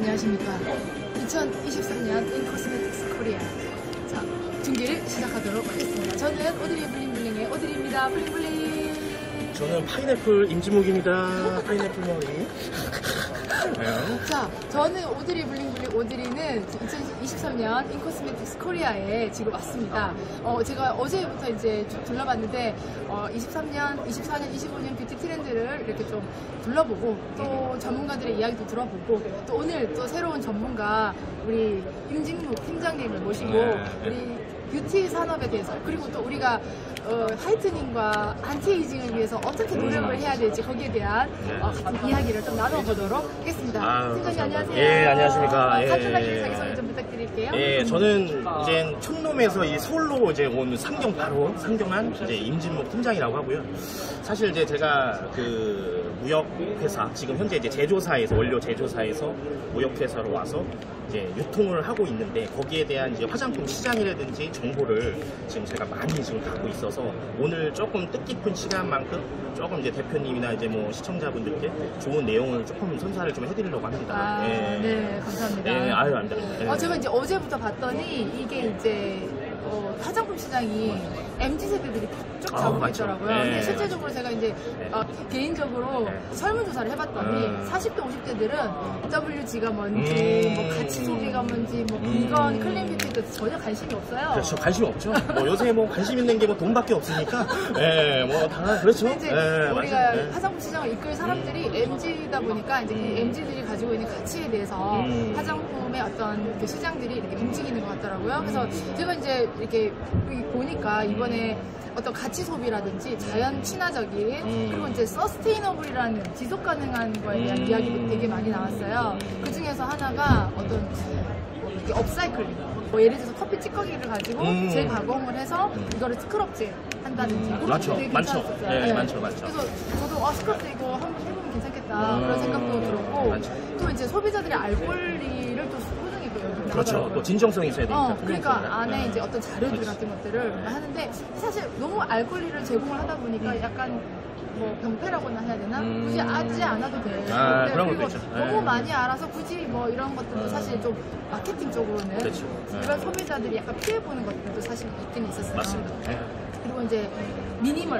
안녕하십니까. 2023년 인코스메틱스 코리아 자, 중계를 시작하도록 하겠습니다. 저는 오드리 블링블링의 오드리입니다. 블링블링. 저는 파인애플 임지목입니다. 파인애플 머리. 자, 저는 오드리 블링블링 오드리는 2023년 인코스메틱스 코리아에 지금 왔습니다. 제가 어제부터 이제 쭉 둘러봤는데 23년, 24년, 25년 뷰티 트렌드를 이렇게 좀 둘러보고 또 전문가들의 이야기도 들어보고 또 오늘 또 새로운 전문가 우리 임진묵 팀장님을 모시고 우리 뷰티 산업에 대해서 그리고 또 우리가 화이트닝과 안티에이징을 위해서 어떻게 노력을 해야 될지 거기에 대한 같은 이야기를 좀 나눠보도록 하겠습니다. 팀장님 안녕하세요. 예, 안녕하십니까. 간단하게 자기소개 좀 부탁드릴게요. 예, 저는 이제 촌놈에서 이 서울로 이제 온 상경한 이제 임진묵 팀장이라고 하고요. 사실 이제 제가 그 무역회사 지금 현재 이제 제조사에서 원료 제조사에서 무역회사로 와서 이제 유통을 하고 있는데 거기에 대한 이제 화장품 시장이라든지 정보를 지금 제가 많이 지금 갖고 있어서 오늘 조금 뜻깊은 시간만큼 조금 이제 대표님이나 이제 뭐 시청자분들께 좋은 내용을 조금 선사를 좀 해드리려고 합니다. 예. 네, 감사합니다. 예, 아유, 안 돼. 예. 제가 이제 어제부터 봤더니 이게 이제 화장품 시장이 MZ세대들이 쭉 잡고 있더라고요. 네. 근데 실제적으로 제가 이제 개인적으로 설문조사를 해봤더니 40대, 50대들은 WG가 뭔지, 뭐 가치 소비가 뭔지, 뭐 비건, 클린 뷰티에 전혀 관심이 없어요. 그렇죠. 관심이 없죠. 뭐 요새 뭐 관심 있는 게 뭐 돈밖에 없으니까. 예, 뭐 다 그렇죠. 이제 우리가 화장품 시장을 이끌 사람들이 MZ다 보니까 이제 그 MZ들이 가지고 있는 가치에 대해서 화장품의 어떤 그 시장들이 이렇게 움직이는 것 같더라고요. 그래서 제가 이제 이렇게 보니까 이번에 어떤 가치 소비라든지 자연 친화적인 그리고 이제 서스테이너블이라는 지속 가능한 거에 대한 이야기도 되게 많이 나왔어요. 그 중에서 하나가 어떤 업사이클링. 뭐 예를 들어서 커피 찌꺼기를 가지고 재가공을 해서 이거를 스크럽질 한다든지 맞죠. 되게 많죠. 괜찮았었어요. 네, 많죠. 그래서 저도 스크럽질 이거 한번 해보면 괜찮겠다 그런 생각도 들었고 또 이제 소비자들의 알 권리를 또 소중히 여기고 그렇죠. 또 진정성이 있어야 되니까. 그러니까 안에 이제 어떤 자료들 같은 것들을 하는데 사실 너무 알 권리를 제공을 하다 보니까 약간 뭐 병폐라고나 해야 되나? 굳이 하지 않아도 돼. 그런 그리고 것도 있죠. 너무 많이 알아서 굳이 뭐 이런 것들도 사실 좀 마케팅 쪽으로는 그렇죠. 이런 소비자들이 약간 피해보는 것들도 사실 있긴 있었어요. 맞습니다. 그리고 이제 미니멀.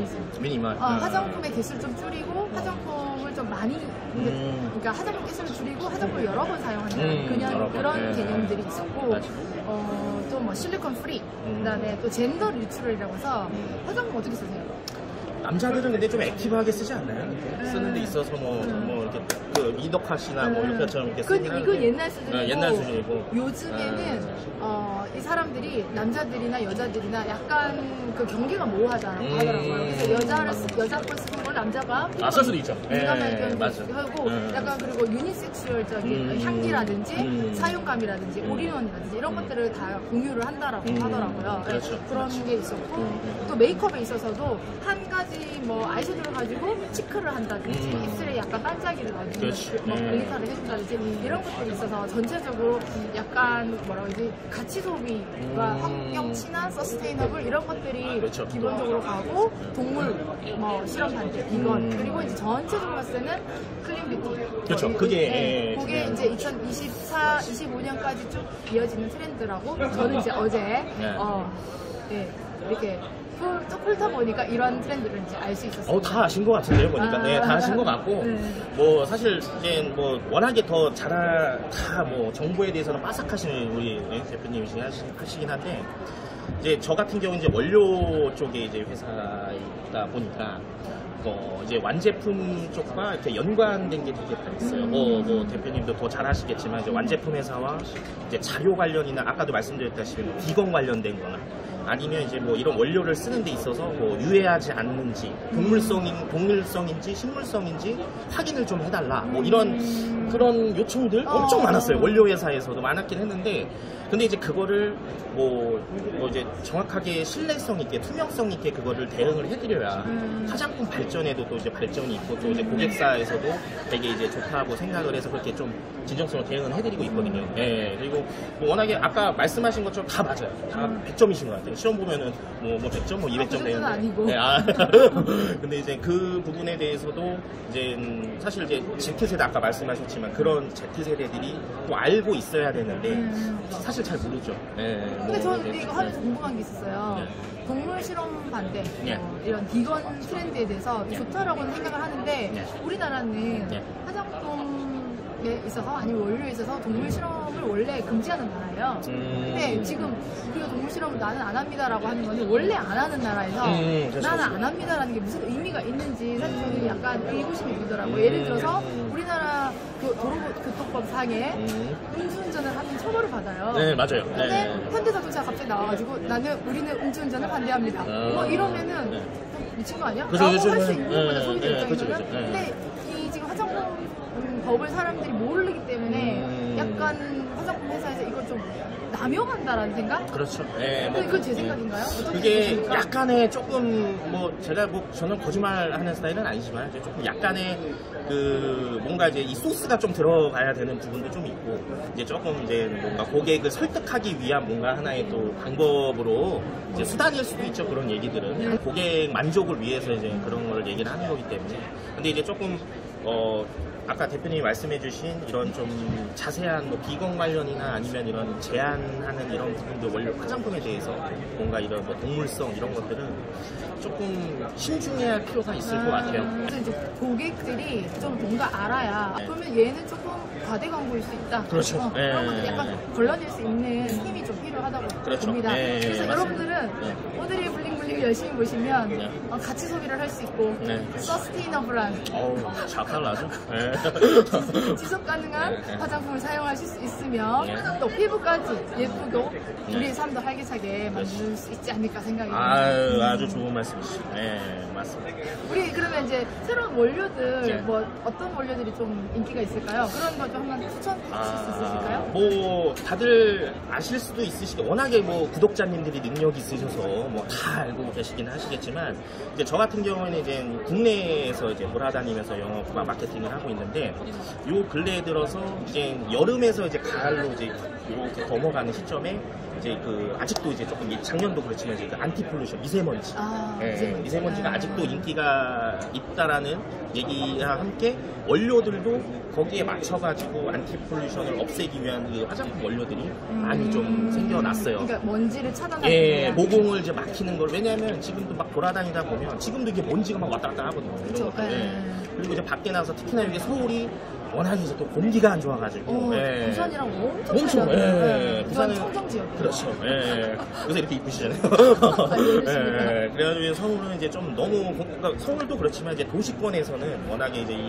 화장품의 개수를 좀 줄이고 화장품을 좀 많이 그러니까 화장품 개수를 줄이고 화장품을 여러 번 사용하는 그런 개념들이 있었고 또 뭐 실리콘 프리 그다음에 또 젠더 뉴트럴이라고 해서 화장품 어떻게 쓰세요? 남자들은 근데 좀 액티브하게 쓰지 않나요? 쓰는 데 있어서 뭐 이렇게 그 이덕화씨나 뭐 이렇게처럼 이렇게 쓰긴 하는데 이건 옛날 수준이고, 옛날 수준이고 요즘에는 이 사람들이 남자들이나 여자들이나 약간 그 경계가 모호하다라고 하더라고요. 그래서 여자 걸 쓰는 걸 남자가 쓸 수도 있죠. 민감하게 하고 약간 그리고 유니섹슈얼적인 향기라든지 사용감이라든지 올인원이라든지 이런 것들을 다 공유를 한다라고 하더라고요. 그렇죠. 그런 게 있었고 또 메이크업에 있어서도 한 가지 뭐 아이섀도우를 가지고 치크를 한다든지 입술에 약간 반짝이를 넣어주는 뭐 글리터를 해준다든지 이런 것들이 있어서 전체적으로 약간 뭐라고 해야지 가치 소비와 환경 친화, 서스테이너블 이런 것들이 기본적으로 가고 동물 뭐 실험 단계 비건 그리고 이제 전체적으로 봤을 때는 클린 뷰티 그렇죠. 그게 이제 2024, 25년까지 쭉 이어지는 트렌드라고 저는 이제 어제 이렇게 또 훑어보니까 이런 트렌드를 이제 알 수 있었어요. 다 아신 것 같은데요, 보니까. 다 아신 것 같고. 뭐, 사실, 이제 뭐, 워낙에 더 다 뭐, 정보에 대해서는 빠삭하시는 우리 대표님이 하시긴 한데, 이제 저 같은 경우는 이제 원료 쪽에 이제 회사이다 보니까, 이제 완제품 쪽과 이렇게 연관된 게 되게 많이 있어요. 뭐 대표님도 더 잘 아시겠지만, 이제 완제품 회사와 이제 자료 관련이나 아까도 말씀드렸다시피 비건 관련된 거나 아니면 이제 뭐 이런 원료를 쓰는 데 있어서 뭐 유해하지 않는지 동물성인지 식물성인지 확인을 좀 해달라 뭐 이런 그런 요청들 엄청 많았어요. 원료 회사에서도 많았긴 했는데 근데 이제 그거를 뭐 이제 정확하게 신뢰성 있게 투명성 있게 그거를 대응을 해드려야 화장품 발전에도 또 이제 발전이 있고 또 이제 고객사에서도 되게 이제 좋다고 생각을 해서 그렇게 좀 진정성으로 대응을 해드리고 있거든요. 그리고 뭐 워낙에 아까 말씀하신 것처럼 다 맞아요. 다 100점이신 것 같아요. 있어요. 시험 보면은 뭐 100점, 뭐 200점 정도는 되는데. 아니고. 네, 근데 이제 그 부분에 대해서도 이제 사실 이제 Z세대 아까 말씀하셨지만 그런 Z세대들이 또 알고 있어야 되는데 사실 잘 모르죠. 네, 근데 저는 이거 하면서 궁금한 게 있었어요. 네. 동물 실험 반대, 네. 이런 비건 트렌드에 대해서 좋다라고는 생각을 하는데 네. 우리나라는 네. 화장품에 있어서 아니면 원료에 있어서 동물 실험을 원래 금지하는 나라예요. 근데 지금 우리가 동물 실험을 나는 안 합니다라고 하는 거는 원래 안 하는 나라에서 그렇죠. 나는 안 합니다라는 게 무슨 의미가 있는지 사실 저는 약간 의구심이 들더라고요. 예를 들어서 우리나라 도로교통법 상에 음주운전을 하면 처벌을 받아요. 네, 맞아요. 근데 네. 현대자동차가 갑자기 나와가지고 우리는 음주운전을 반대합니다. 뭐 이러면은 네. 좀 미친 거 아니야? 그죠, 라고 그죠, 할 수 그죠. 있는 거죠, 네, 소비자 네, 그죠, 입장에서는. 그죠. 네. 근데 이 지금 화장품 법을 사람들이 모르기 때문에 약간 화장품 회사에서 이걸 좀 남용한다라는 생각? 그렇죠. 네, 뭐, 그건 제 생각인가요? 어떻게 그게 보십니까? 약간의 조금 제가 저는 거짓말하는 스타일은 아니지만 이제 조금 약간의 뭔가 이제 이 소스가 좀 들어가야 되는 부분도 좀 있고 이제 조금 이제 뭔가 고객을 설득하기 위한 뭔가 하나의 또 방법으로 이제 수단일 수도 있죠. 그런 얘기들은 고객 만족을 위해서 이제 그런 걸 얘기를 하는 거기 때문에 근데 이제 조금 아까 대표님이 말씀해주신 이런 좀 자세한 비건 관련이나 아니면 이런 제한하는 이런 부분들 원료 화장품에 대해서 뭔가 이런 동물성 이런 것들은 조금 신중해야 할 필요가 있을 것 같아요. 그래서 이제 고객들이 좀 뭔가 알아야 네. 그러면 얘는 조금 과대 광고일 수 있다. 그렇죠. 네. 그런 것들 약간 걸러낼 수 있는 힘이 좀 필요하다고 그렇죠. 봅니다. 네, 그래서 맞습니다. 여러분들은 네. 오드리 블링블링을 열심히 보시면 네. 같이 소비를 할 수 있고 네. 서스테이너블한 어우, 샤칼라죠? 네. 지속 가능한 네. 화장품을 사용하실 수 있으며 네. 또 피부까지 예쁘고 네. 우리의 삶도 활기차게 만들 수 있지 않을까 생각이 듭니다. 아주 좋은 말씀이시죠. 네, 맞습니다. 우리 그러면 이제 새로운 원료들 네. 뭐 어떤 원료들이 좀 인기가 있을까요? 그런 거 좀 한번 추천해 주실 수 있으실까요? 뭐 다들 아실 수도 있으시게 워낙에 구독자님들이 능력이 있으셔서 다 알고 계시긴 하시겠지만 이제 저 같은 경우에는 이제 국내에서 이제 돌아다니면서 영업 마케팅을 하고 있는데 요 근래에 들어서 이제 여름에서 이제 가을로 이제 이렇게 넘어가는 시점에 이제 아직도 이제 조금 작년도 그렇지만 이제 안티폴루션 미세먼지, 미세먼지가 아. 아직도 인기가 있다라는 얘기와 함께 원료들도 거기에 맞춰가지고 안티폴루션을 없애기 위한 화장품 원료들이 많이 좀 생겨났어요. 그러니까 먼지를 차단하기 예, 위한. 모공을 이제 막히는 걸 왜냐하면 지금도 막 돌아다니다 보면 지금도 이게 먼지가 막 왔다 갔다 하거든요. 이런 그쵸, 것들. 예. 그리고 이제 밖에 나서 특히나 이게 서울이 워낙에 이제 또 공기가 안 좋아가지고 부산이랑 엄청 엄청 차이나요. 부산 부산은 청정 지역. 그렇죠. 그래서 이렇게 이쁘시잖아요. 그래가지고 서울은 이제 좀 너무 그러니까 서울도 그렇지만 이제 도시권에서는 워낙에 이제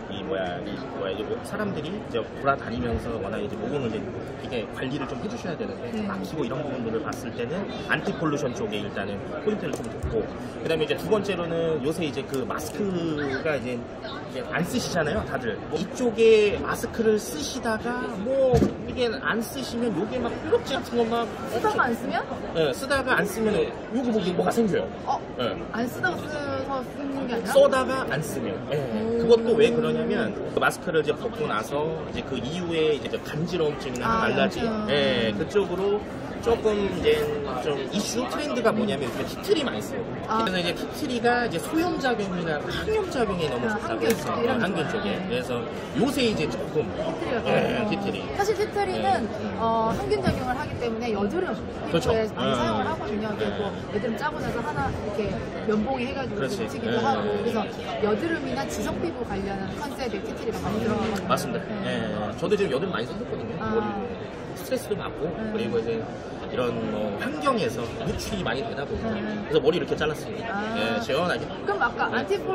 이제 사람들이 이제 돌아다니면서 워낙 이제 모공을 이제 이게 관리를 좀 해주셔야 되는데 막히고 이런 부분들을 봤을 때는 안티폴루션 쪽에 일단은 포인트를 좀 뒀고 그다음에 이제 두 번째로는 요새 이제 마스크가 이제 안 쓰시잖아요, 다들. 이쪽에 마스크를 쓰시다가 이게 안 쓰시면 요게 막 뾰족지 같은 거 막 쓰다가 안 쓰면? 네, 쓰다가 안 쓰면 요거 뭐가 생겨요. 네. 안 쓰다가 써서 쓰는 게 아니라? 써다가 안 쓰면. 그것도 왜 그러냐면 마스크를 이제 벗고 나서 이제 그 이후에 이제 간지러움증이나 알러지, 그쪽으로 조금 이제 좀 이슈 트렌드가 뭐냐면 티트리 많이 써요. 그래서 이제 티트리가 이제 소염작용이나 항염작용에 너무 좋다고 해서 항균 쪽에. 그래서 요새 이제 조금 티트리. 사실 티트리는 항균 작용을 하기 때문에 여드름 그렇죠. 피부에 많이 사용을 하거든요. 그리고 여드름 짜고 나서 하나 이렇게 면봉이 해가지고 붙이기도 하고 그래서 여드름이나 지속 피부 관련한 컨셉의 티트리가 많이 들어가거든요. 맞습니다. 저도 지금 여드름 많이 생겼거든요. 머리 스트레스도 받고 그리고 이제 이런 환경에서 노출이 많이 되다 보니까 그래서 머리 이렇게 잘랐습니다. 시원하게. 그럼 아까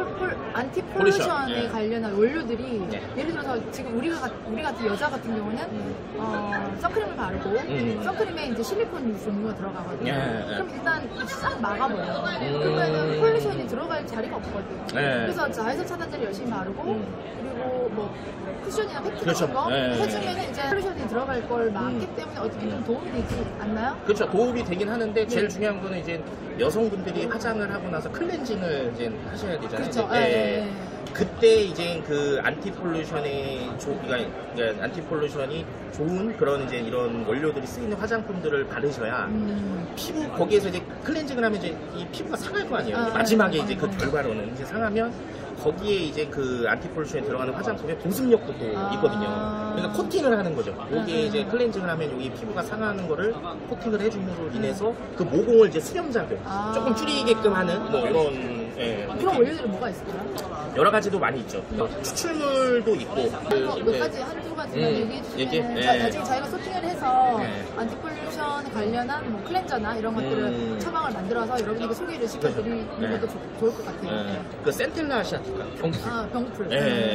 안티폴루션에 관련한 원료들이 예를 들어서 지금 우리 같은 여자 같은 경우는 선크림을 바르고 선크림에 이제 실리콘 종류가 들어가거든요. 그럼 일단 싹 막아버려요. 그러면은 폴루션이 들어갈 자리가 없거든요. 그래서 자외선 차단제를 열심히 바르고 그리고 쿠션이나 팩트 같은 거 해주면 이제 폴루션이 들어갈 걸 막기 때문에 어떻게 좀 도움이 되지 않나요? 그렇죠. 도움이 되긴 하는데 제일 중요한 거는 이제 여성분들이 화장을 하고 나서 클렌징을 이제 하셔야 되잖아요. 그렇죠. 그때 이제 그 안티폴루션의 그러니까 안티폴루션이 좋은 그런 이제 이런 원료들이 쓰이는 화장품들을 바르셔야 피부 거기에서 이제 클렌징을 하면 이제 이 피부가 상할 거 아니에요. 마지막에 이제 그 결과로는 이제 상하면 거기에 이제 그 안티폴루션에 들어가는 화장품의 보습력도 또 있거든요. 그러니까 코팅을 하는 거죠. 여기에 이제 클렌징을 하면 여기 피부가 상하는 거를 코팅을 해줌으로 인해서 그 모공을 이제 수렴작용 조금 줄이게끔 하는 뭐 이런 그런 원료들은 뭐가 있을까요? 여러 가지도 많이 있죠. 추출물도 있고 몇 가지 한두 가지만 얘기해 주시면 나중에 저희가 소팅을 해서 안티폴루션 관련한 뭐 클렌저나 이런 것들을 처방을 만들어서 여러분에게 소개를 시켜드리는 것도 좋을 것 같아요. 그 센텔라 아시아티카 병풀. 병풀.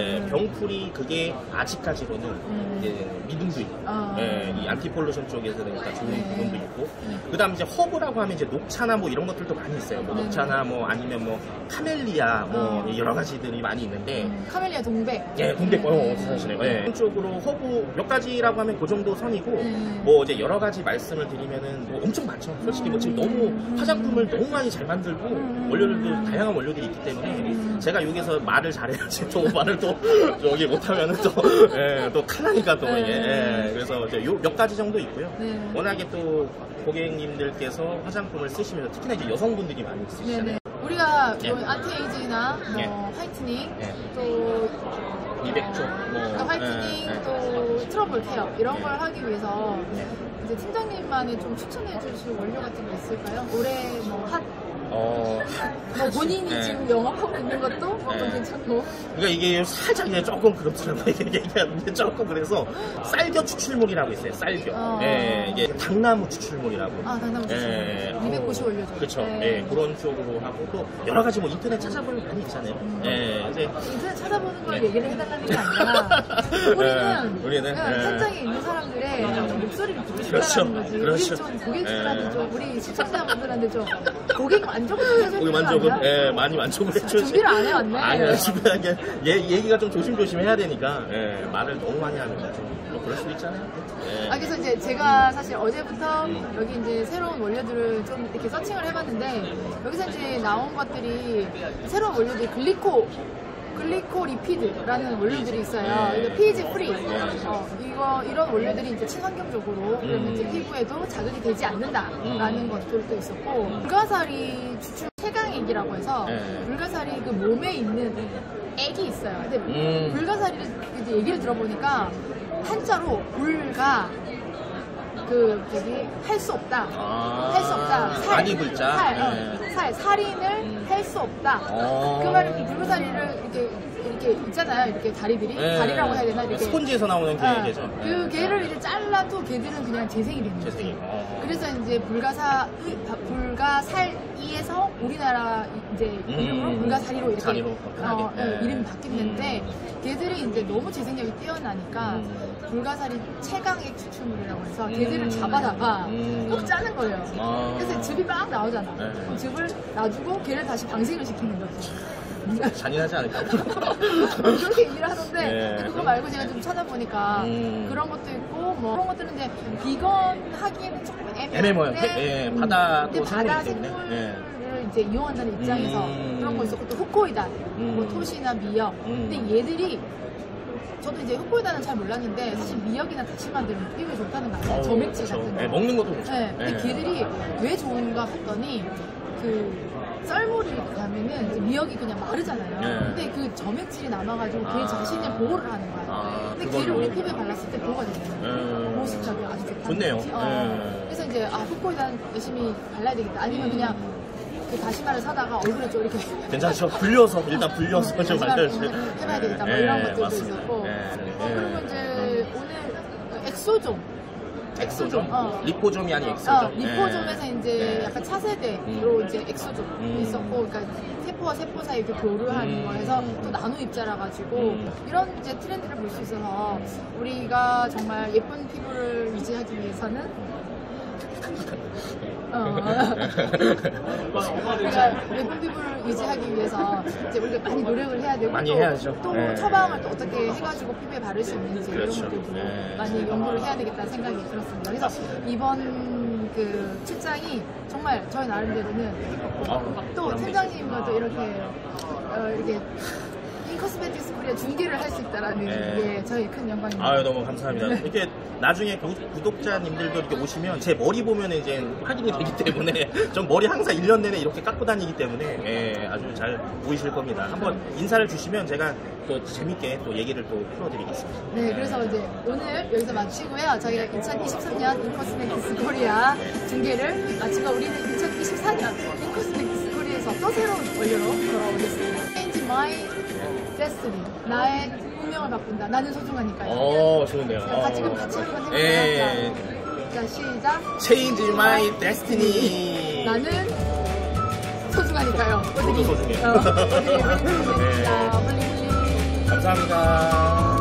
병풀이 그게 아직까지로는 이제 믿음도 있고 이 안티폴루션 쪽에서는 일단 좋은 부분도 있고 그다음 이제 허브라고 하면 이제 녹차나 뭐 이런 것들도 많이 있어요. 뭐 녹차나 뭐 아니면 뭐 카멜리아 뭐 여러 가지들이 많이 있는데 카멜리아 동백. 동백 사시네요. 쪽으로 허브 몇 가지라고 하면 그 정도 선이고 뭐 이제 여러 가지 말씀을 드리면은 뭐 엄청 많죠. 솔직히 뭐 지금 너무 화장품을 너무 많이 잘 만들고 원료들도 다양한 원료들이 있기 때문에 제가 여기서 말을 잘해야지 또 말을 또 저기 못하면은 또 탈라니까 또 이게 그래서 이제 요 몇 가지 정도 있고요. 워낙에 또 고객님들께서 화장품을 쓰시면서 특히나 이제 여성분들이 많이 쓰시잖아요. 우리가 안티에이징이나 뭐 화이트닝 또 미백조 그러니까 화이트닝 또 트러블 케어 이런 걸 하기 위해서 이제 팀장님만의 좀 추천해 주실 원료 같은 거 있을까요? 올해 뭐 뭐 본인이 지금 영업하고 있는 것도 좀 괜찮고. 그러니까 이게 살짝 이제 조금 그렇더라고요. 얘기하는데 조금 그래서 쌀겨 추출물이라고 있어요. 쌀겨. 이게 당나무 추출물이라고. 당나무 추출물. 290 원료죠. 그렇죠. 그런 쪽으로 하고 또 여러 가지 뭐 인터넷 찾아보면 많이 있잖아요. 이제 인터넷 찾아보는 걸 얘기를 해달라는 게 아니라 우리는 현장에 있는 사람들의 목소리를 듣고 싶다는 거지. 우리 좀 고객들한테 좀 우리 시청자분들한테 좀 고객 만족을 해줘야 되는 거 아니야? 많이 만족을 해줘야지. 준비를 안 해왔네. 아니야, 준비하게 얘기가 좀 조심조심 해야 되니까 말을 너무 많이 하면 좀 그럴 수도 있잖아요. 그래서 이제 제가 사실 어제부터 여기 이제 새로운 원료들을 좀 이렇게 서칭을 해봤는데 여기서 이제 나온 것들이 새로운 원료들이 글리코리피드라는 원료들이 있어요. 이거 pH 프리. 이런 원료들이 이제 친환경적으로 그러면 이제 피부에도 자극이 되지 않는다라는 것들도 있었고 불가사리 추출 채광액이라고 해서 불가사리 그 몸에 있는 액이 있어요. 근데 불가사리를 이제 얘기를 들어보니까 한자로 불가 할 수 없다. 할 수 없다. 많이 글자. 살인을 할 수 없다. 그 말은 불가사리를 이렇게 있잖아요. 이렇게 다리들이. 다리라고 해야 되나? 이렇게. 스폰지에서 나오는 개죠. 그 개를 이제 잘라도 개들은 그냥 재생이 되는 거죠. 그래서 이제 불가살이에서 우리나라 이제 이름으로 불가사리로 이렇게 이름이 바뀌었는데 개들이 이제 너무 재생력이 뛰어나니까 불가사리 채광액 추출물이라고 해서 개들을 잡아다가 꼭 짜는 거예요. 그래서 즙이 막 나오잖아. 그럼 즙을 놔주고 개를 다시 방생을 시키는 거죠. 잔인하지 않을까? 그렇게 얘기를 하던데 그거 말고 제가 좀 찾아보니까 그런 것도 있고 뭐 그런 것들은 이제 비건 하기에는 조금 애매해요. 바다 생물을 이제 이용한다는 입장에서 그런 거 있었고 또 후코이단, 뭐 토시나 미역. 근데 얘들이 저도 이제 후코이단은 잘 몰랐는데 사실 미역이나 다시마들은 피부에 좋다는 거 아니에요? 점액질 같은 거. 먹는 것도 좋죠. 근데 걔들이 왜 좋은가 했더니 썰물이 가면은 이제 미역이 그냥 마르잖아요. 근데 그 점액질이 남아가지고 걔 자신을 보호를 하는 거야. 근데 걔를 우리 피부에 발랐을 때 보호가 되잖아요. 보습작용 아주 좋다. 좋네요. 그래서 이제 후코이단 열심히 발라야 되겠다. 아니면 그냥 그 다시마를 사다가 얼굴에 좀 이렇게 괜찮죠? 일단 불려서 좀 발라주세요. 해봐야 되겠다. 뭐 이런 것들도 있었고. 그리고 이제 오늘 엑소좀. 리포좀이 아닌 엑소좀. 리포좀에서 이제 약간 차세대로 이제 엑소좀이 있었고, 그러니까 세포와 세포 사이 이렇게 교류하는 거에서 또 나노 입자라 가지고 이런 이제 트렌드를 볼 수 있어서 우리가 정말 예쁜 피부를 유지하기 위해서는 우리가 예쁜 피부를 유지하기 위해서 이제 우리가 많이 노력을 해야 되고 많이 해야죠. 또 처방을 또 어떻게 해가지고 피부에 바를 수 있는지 그렇죠. 이런 것들도 많이 연구를 해야 되겠다는 생각이 들었습니다. 그래서 이번 그 출장이 정말 저희 나름대로는 또 팀장님과 또 이렇게 인코스메틱스 코리아 중계를 할 수 있다라는 게 저희 큰 영광입니다. 아유, 너무 감사합니다. 이렇게 나중에 구독자님들도 이렇게 오시면 제 머리 보면 이제 확인이 되기 때문에 전 머리 항상 1년 내내 이렇게 깎고 다니기 때문에 예, 아주 잘 보이실 겁니다. 한번 인사를 주시면 제가 또 재밌게 또 얘기를 또 풀어드리겠습니다. 네, 그래서 이제 오늘 여기서 마치고요. 저희가 2023년 인코스메틱스 코리아 중계를 마치고 우리는 2024년 인코스메틱스 코리아에서 또 새로운 원료로 돌아오겠습니다. Change my destiny. 나의 운명을 바꾼다. 나는 소중하니까요. 좋은데요. 같이 한번 해볼까요? 예. 자, 시작. Change my destiny. 나는 소중하니까요. 저도 소중해요. 블링블링. 감사합니다.